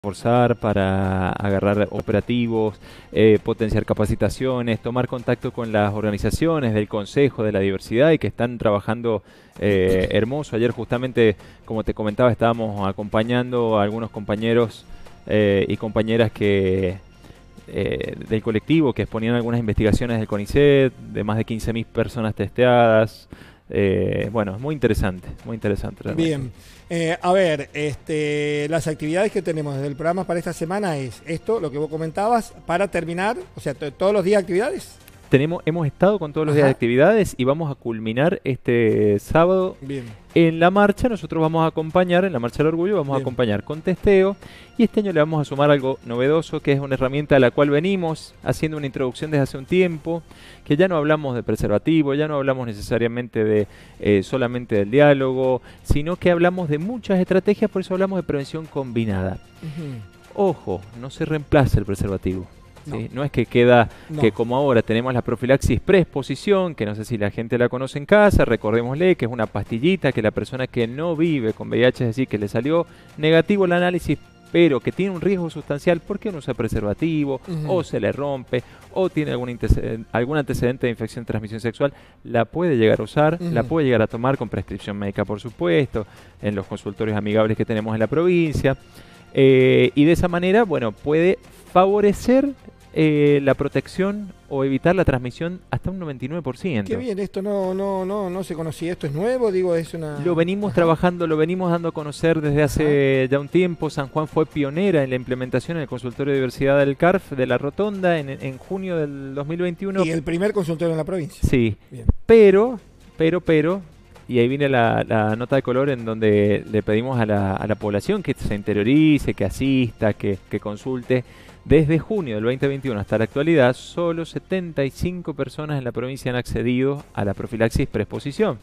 reforzar, para agarrar operativos, potenciar capacitaciones, tomar contacto con las organizaciones del Consejo de la Diversidad y que están trabajando hermoso. Ayer justamente, como te comentaba, estábamos acompañando a algunos compañeros y compañeras que del colectivo que exponían algunas investigaciones del CONICET, de más de 15.000 personas testeadas. Bueno, muy interesante realmente. Bien, a ver, las actividades que tenemos desde el programa para esta semana es esto, lo que vos comentabas, para terminar, o sea, todos los días actividades. Hemos estado con todos los días de actividades y vamos a culminar este sábado. Bien. En la marcha. Nosotros vamos a acompañar, en la Marcha del Orgullo, vamos a acompañar con testeo, y este año le vamos a sumar algo novedoso, que es una herramienta a la cual venimos haciendo una introducción desde hace un tiempo, que ya no hablamos de preservativo, ya no hablamos necesariamente de solamente del diálogo, sino que hablamos de muchas estrategias, por eso hablamos de prevención combinada. Ojo, no se reemplaza el preservativo. ¿sí? No es que queda, que como ahora tenemos la profilaxis preexposición, que no sé si la gente la conoce en casa, recordémosle que es una pastillita que la persona que no vive con VIH, es decir, que le salió negativo el análisis, pero que tiene un riesgo sustancial porque no usa preservativo, o se le rompe, o tiene algún antecedente de infección de transmisión sexual, la puede llegar a usar, la puede llegar a tomar con prescripción médica, por supuesto, en los consultorios amigables que tenemos en la provincia. Y de esa manera, bueno, puede favorecer la protección o evitar la transmisión hasta un 99%. Qué bien, esto no se conocía, esto es nuevo, digo, es una... Lo venimos trabajando, lo venimos dando a conocer desde hace ya un tiempo. San Juan fue pionera en la implementación en el consultorio de diversidad del CARF de la Rotonda en junio del 2021. Y el primer consultorio en la provincia. Sí, bien. Pero, y ahí viene la nota de color en donde le pedimos a la población que se interiorice, que asista, que consulte. Desde junio del 2021 hasta la actualidad, solo 75 personas en la provincia han accedido a la profilaxis preexposición.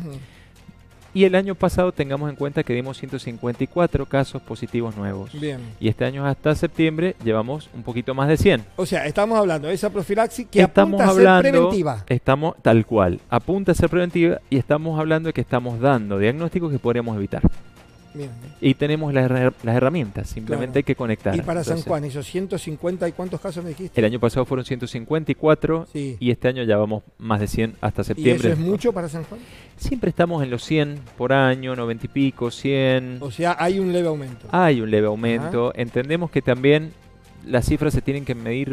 Y el año pasado tengamos en cuenta que dimos 154 casos positivos nuevos. Bien. Y este año hasta septiembre llevamos un poquito más de 100. O sea, estamos hablando de esa profilaxis que apunta a ser preventiva. Estamos tal cual, apunta a ser preventiva, y estamos hablando de que estamos dando diagnósticos que podríamos evitar. Bien. Y tenemos las herramientas, simplemente hay que conectar. Y para San Juan, esos 150 y cuántos casos me dijiste. El año pasado fueron 154 y este año ya vamos más de 100 hasta septiembre. ¿Y eso es mucho para San Juan? Siempre estamos en los 100 por año, 90 y pico, 100. O sea, hay un leve aumento. Hay un leve aumento. Entendemos que también las cifras se tienen que medir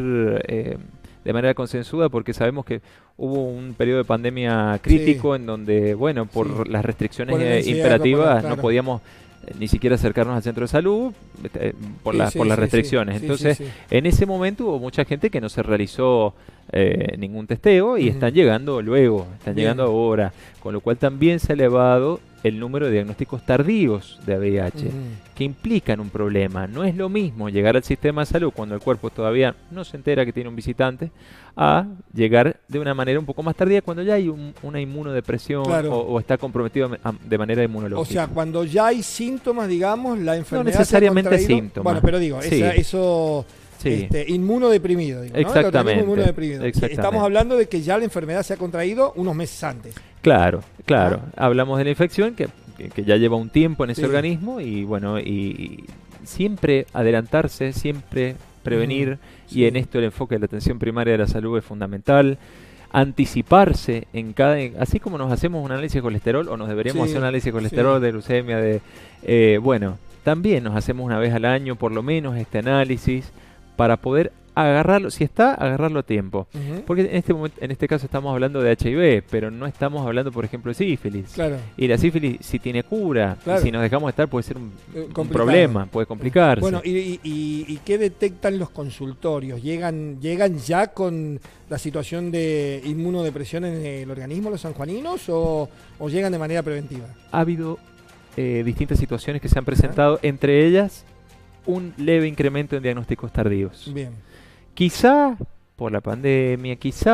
de manera consensuada, porque sabemos que hubo un periodo de pandemia crítico en donde, bueno, por las restricciones imperativas no podíamos ni siquiera acercarnos al centro de salud por las restricciones. Entonces, en ese momento hubo mucha gente que no se realizó ningún testeo y están llegando luego, están llegando ahora, con lo cual también se ha elevado el número de diagnósticos tardíos de VIH, que implican un problema. No es lo mismo llegar al sistema de salud cuando el cuerpo todavía no se entera que tiene un visitante, a llegar de una manera un poco más tardía cuando ya hay una inmunodepresión o está comprometido de manera inmunológica. O sea, cuando ya hay síntomas, digamos, la enfermedad no necesariamente síntomas. Bueno, pero digo, eso... inmunodeprimido, digo, ¿no? Exactamente, inmunodeprimido. Estamos hablando de que ya la enfermedad se ha contraído unos meses antes. Claro. Hablamos de la infección que ya lleva un tiempo en ese organismo y bueno, y siempre adelantarse, siempre prevenir, y en esto el enfoque de la atención primaria de la salud es fundamental. Anticiparse en así como nos hacemos un análisis de colesterol, o nos deberíamos hacer un análisis de colesterol, de glucemia, bueno, también nos hacemos una vez al año por lo menos este análisis, para poder agarrarlo, si está, agarrarlo a tiempo. Porque en este caso estamos hablando de HIV, pero no estamos hablando, por ejemplo, de sífilis. Claro. Y la sífilis, si tiene cura, y si nos dejamos estar, puede ser un problema, puede complicarse. Bueno, ¿y qué detectan los consultorios? ¿Llegan ya con la situación de inmunodepresión en el organismo los sanjuaninos o llegan de manera preventiva? Ha habido distintas situaciones que se han presentado, entre ellas un leve incremento en diagnósticos tardíos. Bien. Quizá por la pandemia,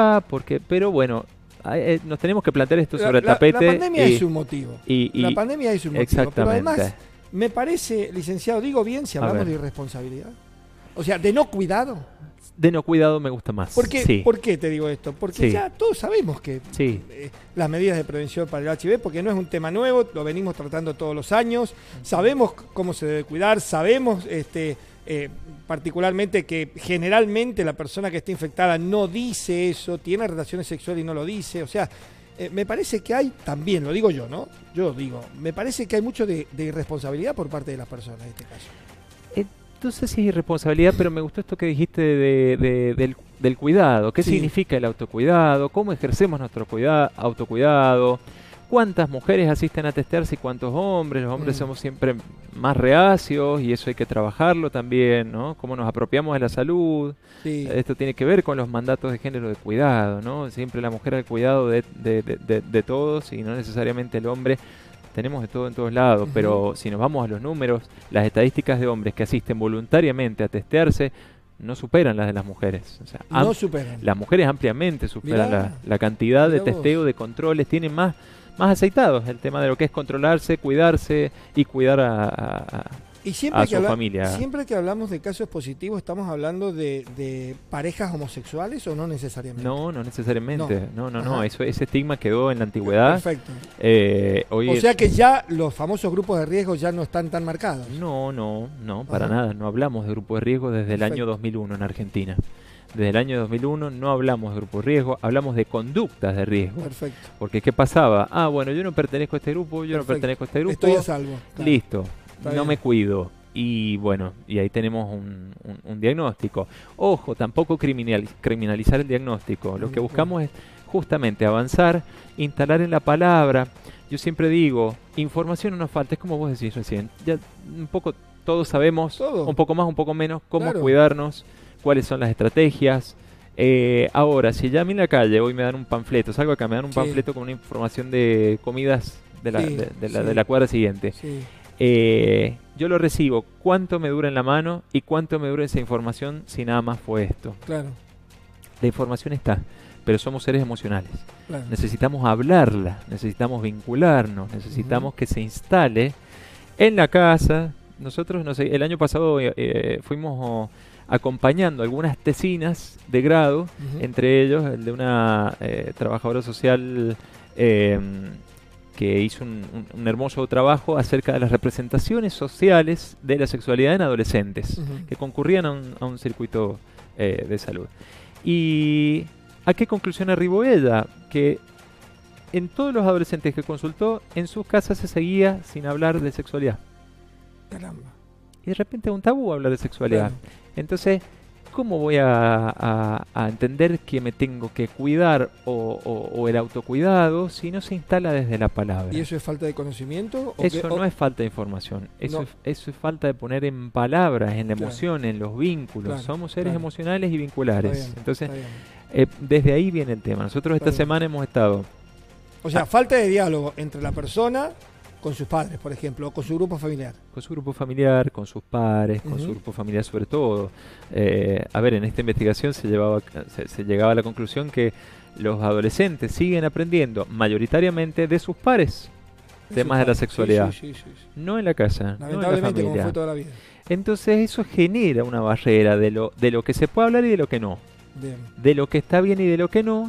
pero bueno, nos tenemos que plantear esto sobre el tapete. La pandemia es un motivo. La pandemia es un motivo. Exactamente. Pero además, me parece, licenciado, digo bien si hablamos de irresponsabilidad. O sea, de no cuidado. De no cuidado me gusta más. ¿Por qué te digo esto? Porque ya todos sabemos que las medidas de prevención para el HIV, porque no es un tema nuevo, lo venimos tratando todos los años, sabemos cómo se debe cuidar, sabemos particularmente que generalmente la persona que está infectada no dice eso, tiene relaciones sexuales y no lo dice, o sea, me parece que hay, también lo digo yo, ¿no? Yo digo, me parece que hay mucho de irresponsabilidad por parte de las personas en este caso. No sé si es irresponsabilidad, pero me gustó esto que dijiste del cuidado. ¿Qué significa el autocuidado? ¿Cómo ejercemos nuestro autocuidado? ¿Cuántas mujeres asisten a testearse y cuántos hombres? Los hombres somos siempre más reacios y eso hay que trabajarlo también, ¿no? Cómo nos apropiamos de la salud. Sí. Esto tiene que ver con los mandatos de género de cuidado, ¿no? Siempre la mujer al cuidado de todos y no necesariamente el hombre. Tenemos de todo en todos lados, pero si nos vamos a los números, las estadísticas de hombres que asisten voluntariamente a testearse no superan las de las mujeres. O sea, no superan. Las mujeres ampliamente superan la cantidad de testeo, de controles, tienen más aceitados el tema de lo que es controlarse, cuidarse y cuidar a su familia. Siempre que hablamos de casos positivos, ¿estamos hablando de parejas homosexuales o no necesariamente? No necesariamente. No. Ese estigma quedó en la antigüedad. Perfecto. O sea que ya los famosos grupos de riesgo ya no están tan marcados. No, para nada. No hablamos de grupos de riesgo desde el año 2001 en Argentina. Desde el año 2001 no hablamos de grupos de riesgo, hablamos de conductas de riesgo. Perfecto. Porque ¿qué pasaba? Bueno, yo no pertenezco a este grupo, yo no pertenezco a este grupo. Estoy a salvo. Claro. Listo. No me cuido. Y bueno, y ahí tenemos un diagnóstico. Ojo, tampoco criminalizar el diagnóstico. Lo que buscamos es justamente avanzar, instalar en la palabra. Yo siempre digo, información no nos falta, es como vos decís recién. Ya un poco todos sabemos, un poco más, un poco menos, cómo cuidarnos, cuáles son las estrategias. Ahora, si ya a mí en la calle hoy me dan un panfleto, salgo acá, me dan un panfleto con una información de comidas de la cuadra siguiente. Sí. Yo lo recibo, cuánto me dura en la mano y cuánto me dura esa información si nada más fue esto. Claro. La información está, pero somos seres emocionales. Claro. Necesitamos hablarla, necesitamos vincularnos, necesitamos que se instale en la casa. Nosotros, no sé, el año pasado fuimos acompañando algunas tesinas de grado, entre ellos el de una trabajadora social que hizo un hermoso trabajo acerca de las representaciones sociales de la sexualidad en adolescentes que concurrían a un circuito de salud. ¿Y a qué conclusión arribó ella? Que en todos los adolescentes que consultó, en sus casas se seguía sin hablar de sexualidad. Caramba. Y de repente es un tabú hablar de sexualidad. Claro. Entonces, ¿cómo voy a entender que me tengo que cuidar o el autocuidado si no se instala desde la palabra? ¿Y eso es falta de conocimiento? Eso no es falta de información. Eso es falta de poner en palabras, en la emoción, en los vínculos. Claro, somos seres emocionales y vinculares. Está bien, entonces, desde ahí viene el tema. Nosotros esta semana hemos estado... O sea, falta de diálogo entre la persona con sus padres, por ejemplo, o con su grupo familiar. Con su grupo familiar, con sus pares, con su grupo familiar sobre todo. A ver, en esta investigación se llegaba a la conclusión que los adolescentes siguen aprendiendo mayoritariamente de sus pares temas de la sexualidad. Sí. No en la casa, no en la familia. Como fue toda la vida. Entonces eso genera una barrera de lo que se puede hablar y de lo que no. Bien. De lo que está bien y de lo que no.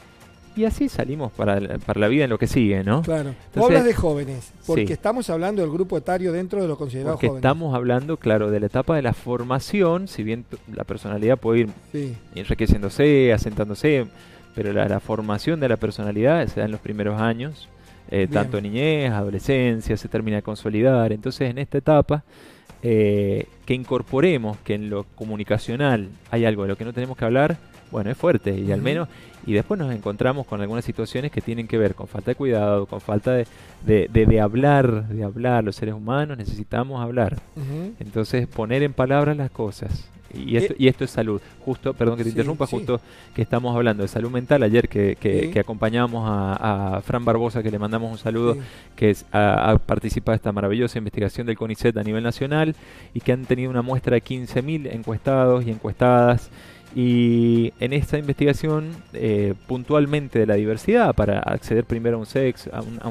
Y así salimos para la vida en lo que sigue, ¿no? Claro. Entonces, hablas de jóvenes, porque estamos hablando del grupo etario dentro de lo considerado jóvenes. Estamos hablando, claro, de la etapa de la formación, si bien la personalidad puede ir enriqueciéndose, asentándose, pero la formación de la personalidad se da en los primeros años, tanto en niñez, adolescencia, se termina de consolidar. Entonces, en esta etapa, que incorporemos que en lo comunicacional hay algo de lo que no tenemos que hablar, bueno, es fuerte y al menos, y después nos encontramos con algunas situaciones que tienen que ver con falta de cuidado, con falta de hablar, los seres humanos necesitamos hablar. Entonces poner en palabras las cosas. Y esto es salud. Justo, perdón que te interrumpa, justo que estamos hablando de salud mental. Ayer que acompañamos a Fran Barbosa, que le mandamos un saludo, que ha participado de esta maravillosa investigación del CONICET a nivel nacional y que han tenido una muestra de 15.000 encuestados y encuestadas. Y en esta investigación, puntualmente de la diversidad, para acceder primero a un sexo,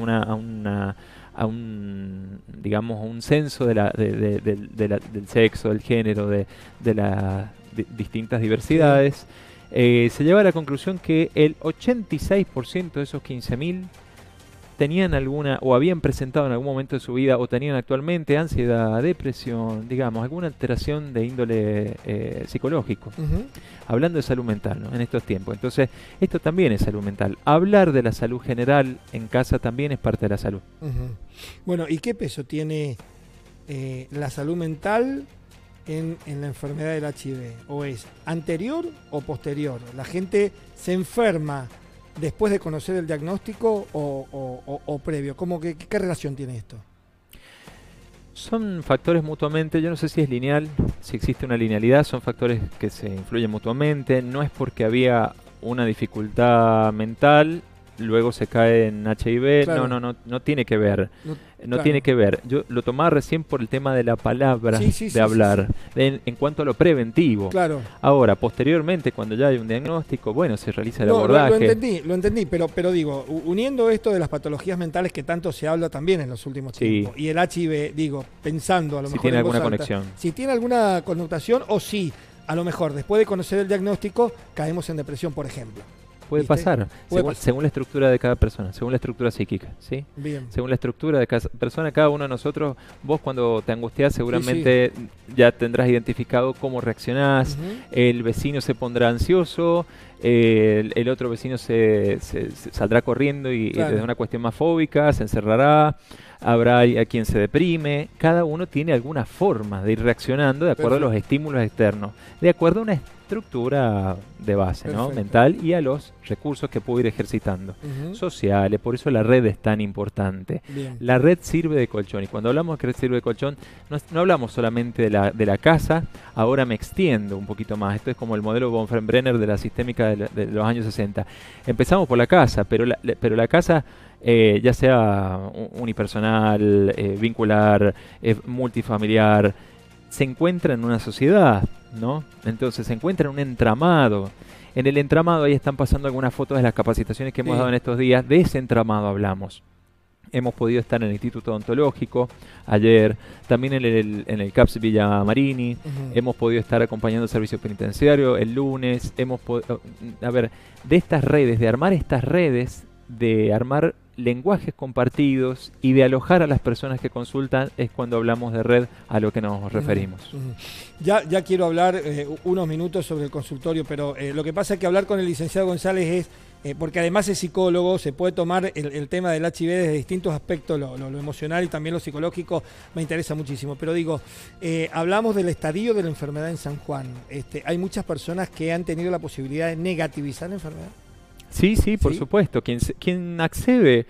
a un censo del sexo, del género, de las distintas diversidades, se lleva a la conclusión que el 86% de esos 15.000 tenían alguna o habían presentado en algún momento de su vida o tenían actualmente ansiedad, depresión, digamos, alguna alteración de índole psicológico. Hablando de salud mental, ¿no? En estos tiempos. Entonces, esto también es salud mental. Hablar de la salud general en casa también es parte de la salud. Bueno, ¿y qué peso tiene la salud mental en la enfermedad del HIV? ¿O es anterior o posterior? ¿La gente se enferma después de conocer el diagnóstico o previo? ¿Qué relación tiene esto? Son factores mutuamente, yo no sé si es lineal, si existe una linealidad, son factores que se influyen mutuamente, no es porque había una dificultad mental, luego se cae en HIV, claro. No tiene que ver, claro. Tiene que ver. Yo lo tomaba recién por el tema de la palabra, de hablar, en cuanto a lo preventivo. Claro. Ahora, posteriormente, cuando ya hay un diagnóstico, bueno, se realiza el abordaje. Lo entendí, pero digo, uniendo esto de las patologías mentales que tanto se habla también en los últimos tiempos, y el HIV, digo, pensando a lo mejor... Si tiene alguna conexión. Si tiene alguna connotación o si, a lo mejor, después de conocer el diagnóstico, caemos en depresión, por ejemplo. Puede pasar, según la estructura de cada persona, según la estructura psíquica, ¿sí? Bien. Según la estructura de cada persona, cada uno de nosotros, vos cuando te angustiás seguramente ya tendrás identificado cómo reaccionás, el vecino se pondrá ansioso, el otro vecino se saldrá corriendo y desde una cuestión más fóbica, se encerrará, habrá a quien se deprime, cada uno tiene alguna forma de ir reaccionando de acuerdo a los estímulos externos, de acuerdo a una estructura de base, ¿no? Mental y a los recursos que puedo ir ejercitando, sociales, por eso la red es tan importante. Bien. La red sirve de colchón y cuando hablamos de que red sirve de colchón no hablamos solamente de la casa, ahora me extiendo un poquito más, esto es como el modelo von Frembrenner de la sistémica de los años 60. Empezamos por la casa, pero la casa ya sea unipersonal, vincular, multifamiliar, se encuentra en una sociedad, ¿no? Entonces se encuentra en un entramado. En el entramado ahí están pasando algunas fotos de las capacitaciones que hemos dado en estos días. De ese entramado hablamos. Hemos podido estar en el Instituto Odontológico ayer, también en el CAPS Villa Marini, hemos podido estar acompañando el servicio penitenciario el lunes, de estas redes, de armar estas redes, de armar lenguajes compartidos y de alojar a las personas que consultan es cuando hablamos de red a lo que nos referimos. Ya quiero hablar unos minutos sobre el consultorio, pero lo que pasa es que hablar con el licenciado González es, porque además es psicólogo, se puede tomar el tema del HIV desde distintos aspectos, lo emocional y también lo psicológico, me interesa muchísimo, pero digo, hablamos del estadio de la enfermedad en San Juan, hay muchas personas que han tenido la posibilidad de negativizar la enfermedad. Sí, por supuesto. Quien accede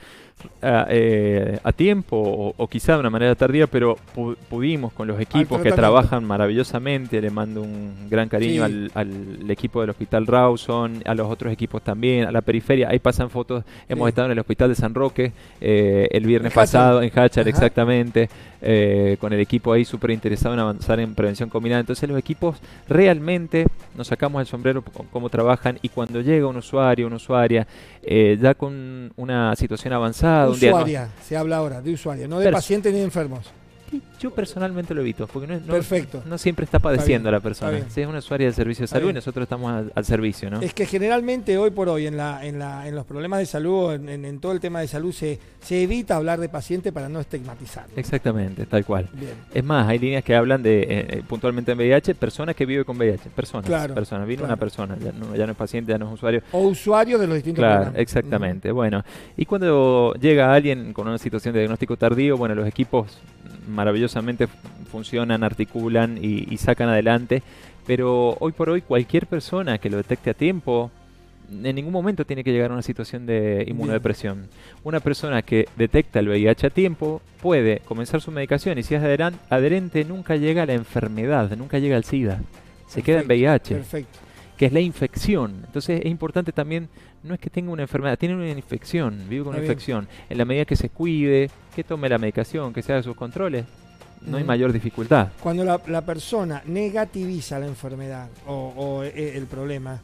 a tiempo o quizá de una manera tardía, pero pudimos con los equipos que trabajan maravillosamente, le mando un gran cariño al equipo del Hospital Rawson, a los otros equipos también, a la periferia, ahí pasan fotos, hemos estado en el Hospital de San Roque el viernes pasado, en Hachar, exactamente, con el equipo ahí súper interesado en avanzar en prevención combinada. Entonces los equipos realmente nos sacamos el sombrero con cómo trabajan y cuando llega un usuario, una usuaria, ya con una situación avanzada, usuaria, se habla ahora de usuaria, no de pacientes ni de enfermos. Yo personalmente lo evito, porque no siempre está Está padeciendo bien, la persona. Sí, es una usuaria del servicio de salud y nosotros estamos al servicio, ¿no? Es que generalmente hoy por hoy en los problemas de salud, en todo el tema de salud, se evita hablar de paciente para no estigmatizar. Exactamente, tal cual. Bien. Es más, hay líneas que hablan de, puntualmente en VIH, personas que viven con VIH, personas. Vino una persona, ya no es paciente, ya no es usuario. O usuarios de los distintos programas. Exactamente. Bueno, y cuando llega alguien con una situación de diagnóstico tardío, bueno, los equipos maravillosamente funcionan, articulan y sacan adelante, pero hoy por hoy cualquier persona que lo detecte a tiempo en ningún momento tiene que llegar a una situación de inmunodepresión. Una persona que detecta el VIH a tiempo puede comenzar su medicación y si es adherente nunca llega a la enfermedad, nunca llega al SIDA, se queda en VIH. Perfecto. Que es la infección. Entonces es importante también, no es que tenga una enfermedad, tiene una infección, vive con una infección. En la medida que se cuide, que tome la medicación, que se haga sus controles, no hay mayor dificultad. Cuando la persona negativiza la enfermedad o el problema,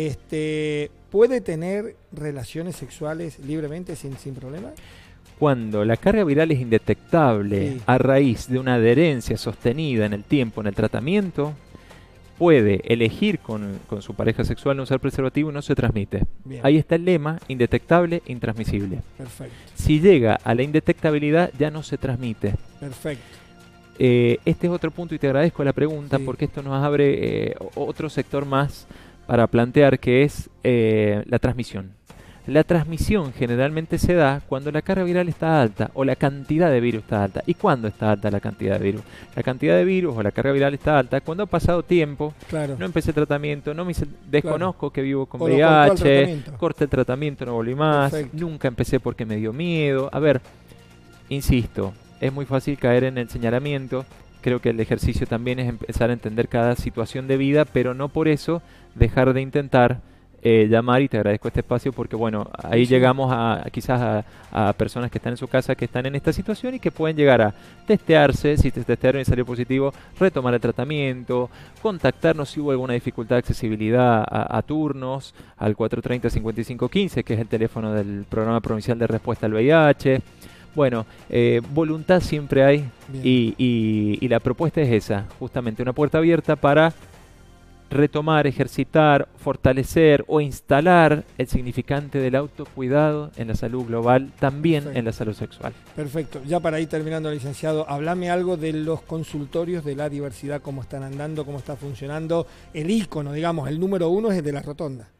¿puede tener relaciones sexuales libremente sin problema? Cuando la carga viral es indetectable a raíz de una adherencia sostenida en el tiempo, en el tratamiento, puede elegir con su pareja sexual no usar preservativo, no se transmite. Bien. Ahí está el lema: indetectable, intransmisible. Perfecto. Si llega a la indetectabilidad, ya no se transmite. Perfecto. Este es otro punto y te agradezco la pregunta, Sí. porque esto nos abre otro sector más para plantear, que es la transmisión. La transmisión generalmente se da cuando la carga viral está alta o la cantidad de virus está alta. ¿Y cuándo está alta la cantidad de virus? La cantidad de virus o la carga viral está alta cuando ha pasado tiempo, Claro. no empecé el tratamiento, desconozco que vivo con O lo cortó el VIH, tratamiento. corté el tratamiento, no volví más, Perfecto. nunca empecé porque me dio miedo. A ver, insisto, es muy fácil caer en el señalamiento. Creo que el ejercicio también es empezar a entender cada situación de vida, pero no por eso dejar de intentar llamar, y te agradezco este espacio porque bueno, ahí Sí. llegamos quizás a personas que están en su casa, que están en esta situación y que pueden llegar a testearse. Si te testearon y salió positivo, retomar el tratamiento, contactarnos si hubo alguna dificultad de accesibilidad a turnos, al 430-5515, que es el teléfono del Programa Provincial de Respuesta al VIH. Bueno, voluntad siempre hay. Bien. Y la propuesta es esa, justamente una puerta abierta para retomar, ejercitar, fortalecer o instalar el significante del autocuidado en la salud global, también Perfecto. en la salud sexual. Perfecto. Ya para ir terminando, licenciado, hablame algo de los consultorios de la diversidad, cómo están andando, cómo está funcionando. El ícono, digamos, el número 1 es el de la rotonda.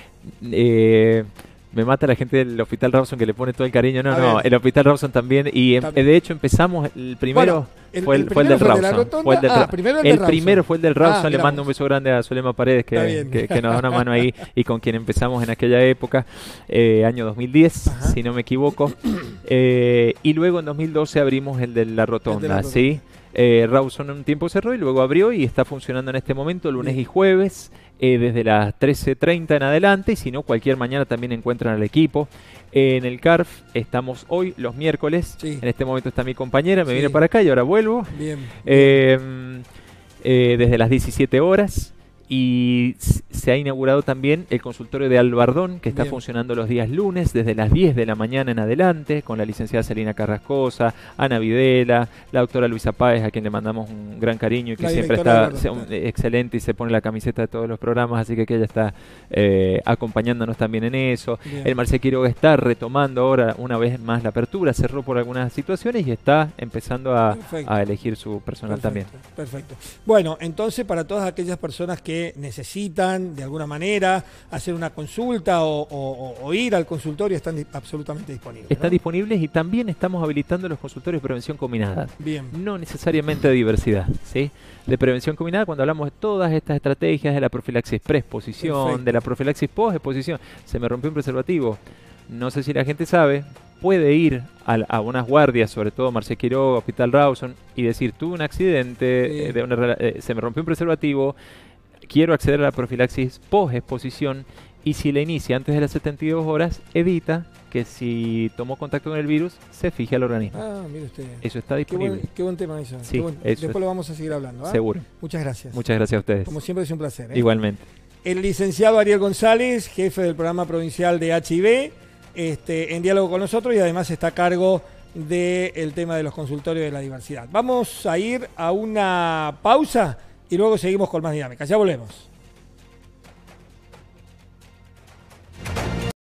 Me mata la gente del Hospital Rawson que le pone todo el cariño. No, A no, ver. el Hospital Rawson también. Y También. de hecho empezamos, el primero Bueno, fue el primero del fue el de la Rawson. rotonda. Fue el del Ah, Ra- primero el el de primero Rawson. fue el del Rawson. Le mira mando un vos. beso grande a Zulema Paredes, Está bien. que nos da una mano ahí, y con quien empezamos en aquella época, año 2010, Ajá. si no me equivoco. Y luego en 2012 abrimos el de la rotonda, rotonda. ¿sí? Rawson un tiempo cerró y luego abrió y está funcionando en este momento lunes Bien. y jueves, desde las 13:30 en adelante, y si no, cualquier mañana también encuentran al equipo. En el CARF estamos hoy, los miércoles. Sí. En este momento está mi compañera, me Sí. vine para acá y ahora vuelvo. Bien. Desde las 17 horas. Y se ha inaugurado también el consultorio de Albardón, que está Bien. funcionando los días lunes desde las 10 de la mañana en adelante, con la licenciada Celina Carrascosa, Ana Videla, la doctora Luisa Páez, a quien le mandamos un gran cariño y que La siempre directora está de Albardón, excelente y se pone la camiseta de todos los programas, así que ella está acompañándonos también en eso. Bien. El Marcel Quiroga está retomando ahora una vez más la apertura, cerró por algunas situaciones y está empezando Perfecto. a elegir su personal también. Perfecto. Bueno, entonces para todas aquellas personas que necesitan de alguna manera hacer una consulta o ir al consultorio, están absolutamente disponibles. Están ¿no? disponibles, y también estamos habilitando los consultorios de prevención combinada. Bien. No necesariamente de diversidad, ¿sí? De prevención combinada, cuando hablamos de todas estas estrategias, de la profilaxis pre-exposición, Perfecto. de la profilaxis post-exposición. Se me rompió un preservativo. No sé si la gente sabe, puede ir a unas guardias, sobre todo Marcel Quiroga, Hospital Rawson, y decir: tuve un accidente, Sí. se me rompió un preservativo, quiero acceder a la profilaxis post-exposición, y si la inicia antes de las 72 horas, evita que si tomó contacto con el virus, se fije al organismo. Ah, mire usted. Eso está Qué disponible. buen tema eso. Sí, Qué buen- eso Después es. lo vamos a seguir hablando. ¿ah? Seguro. Muchas gracias. Muchas gracias a ustedes. Como siempre es un placer. ¿eh? Igualmente. El licenciado Ariel González, jefe del programa provincial de HIV, en diálogo con nosotros, y además está a cargo del tema de los consultorios de la diversidad. Vamos a ir a una pausa y luego seguimos con más dinámica. Ya volvemos.